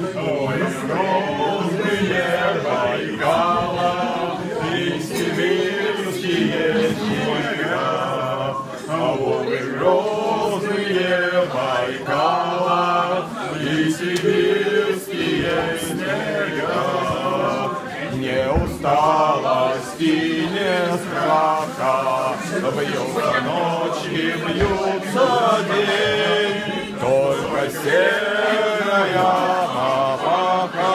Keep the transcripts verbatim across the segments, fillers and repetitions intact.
ой, грозные Байкала и сибирские снега, ой, грозные Байкала и сибирские снега. Не усталости, не страха, бьются ночи, бьются день, только серая мапаха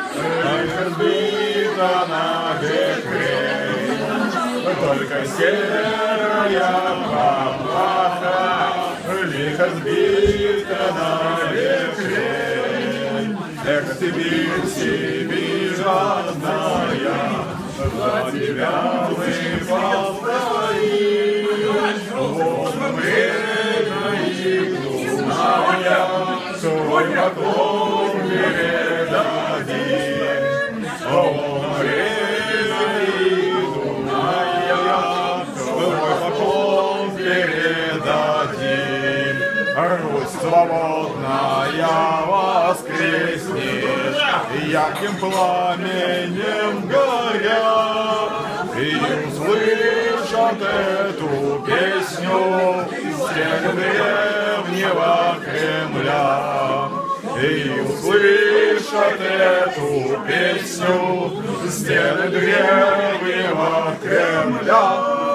разбита на бекрень, только серая мапаха лихо сбита на бекрень. Эх, Сибирь, Сибирь родная, за тебя мы постоим. Вот время и Дуная, свой поклон передадим. Вот время и Дуная, свой поклон передадим. Русь свободная воскреснет, ярким пламенем горя, и услышат эту песню стены древнего Кремля, и услышат эту песню стены древнего Кремля.